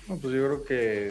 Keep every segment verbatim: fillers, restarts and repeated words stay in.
No, pues yo creo que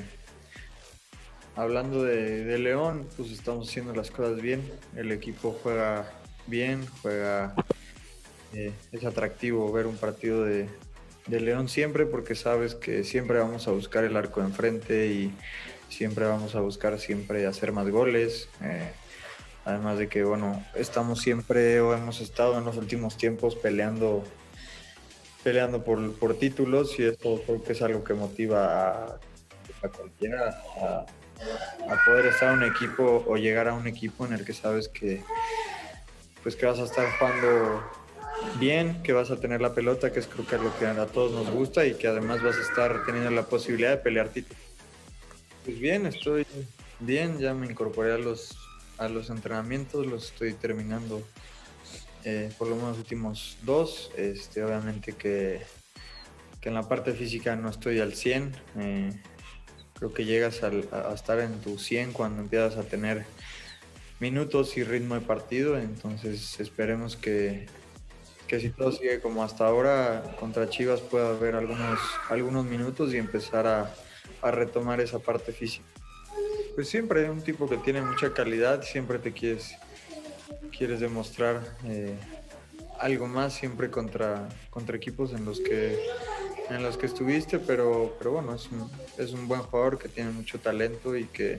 hablando de, de León, pues estamos haciendo las cosas bien. El equipo juega bien, juega, eh, es atractivo ver un partido de, de León siempre porque sabes que siempre vamos a buscar el arco enfrente y siempre vamos a buscar siempre hacer más goles. Eh, además de que, bueno, estamos siempre o hemos estado en los últimos tiempos peleando, peleando por, por títulos y esto creo que es algo que motiva a, a cualquiera a, a poder estar en un equipo o llegar a un equipo en el que sabes que pues que vas a estar jugando bien, que vas a tener la pelota, que es creo que es lo que a todos nos gusta y que además vas a estar teniendo la posibilidad de pelear títulos. Pues bien, estoy bien, ya me incorporé a los, a los entrenamientos, los estoy terminando eh, por lo menos los últimos dos. Este, obviamente que, que en la parte física no estoy al cien. Eh, creo que llegas al, a, a estar en tu cien cuando empiezas a tener minutos y ritmo de partido, entonces esperemos que, que si todo sigue como hasta ahora, contra Chivas pueda haber algunos, algunos minutos y empezar a, a retomar esa parte física. Pues siempre un tipo que tiene mucha calidad, siempre te quieres, quieres demostrar eh, algo más siempre contra, contra equipos en los que en los que estuviste, pero, pero bueno, es un, es un buen jugador que tiene mucho talento y que,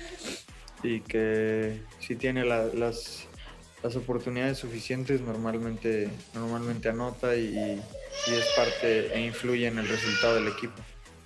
y que si tiene la, las, las oportunidades suficientes normalmente, normalmente anota y, y es parte e influye en el resultado del equipo.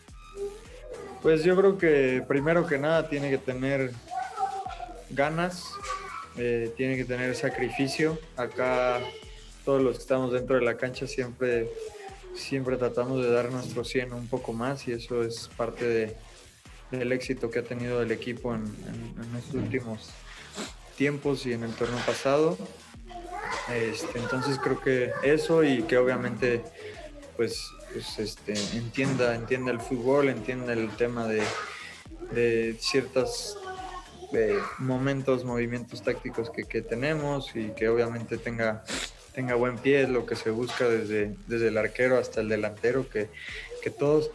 Pues yo creo que primero que nada tiene que tener ganas, eh, tiene que tener sacrificio. Acá todos los que estamos dentro de la cancha siempre, siempre tratamos de dar nuestro cien un poco más y eso es parte de, del éxito que ha tenido el equipo en, en, en estos últimos tiempos y en el torneo pasado. Este, entonces creo que eso y que obviamente pues, pues este, entienda, entienda el fútbol, entienda el tema de, de ciertos eh, momentos, movimientos tácticos que, que, tenemos y que obviamente tenga, tenga buen pie, es lo que se busca desde, desde el arquero hasta el delantero, que, que todos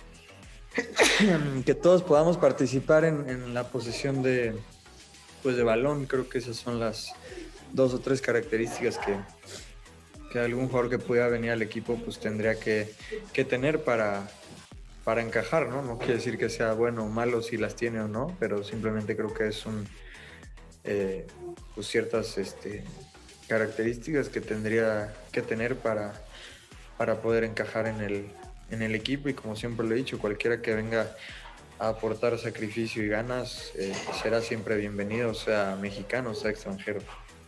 que todos podamos participar en, en la posesión de, pues de balón. Creo que esas son las dos o tres características que, que algún jugador que pudiera venir al equipo pues tendría que, que tener para, para encajar, ¿no? No quiere decir que sea bueno o malo si las tiene o no, pero simplemente creo que es un eh, pues ciertas este, características que tendría que tener para, para poder encajar en el, en el equipo y como siempre lo he dicho, cualquiera que venga a aportar sacrificio y ganas eh, será siempre bienvenido, sea mexicano, sea extranjero.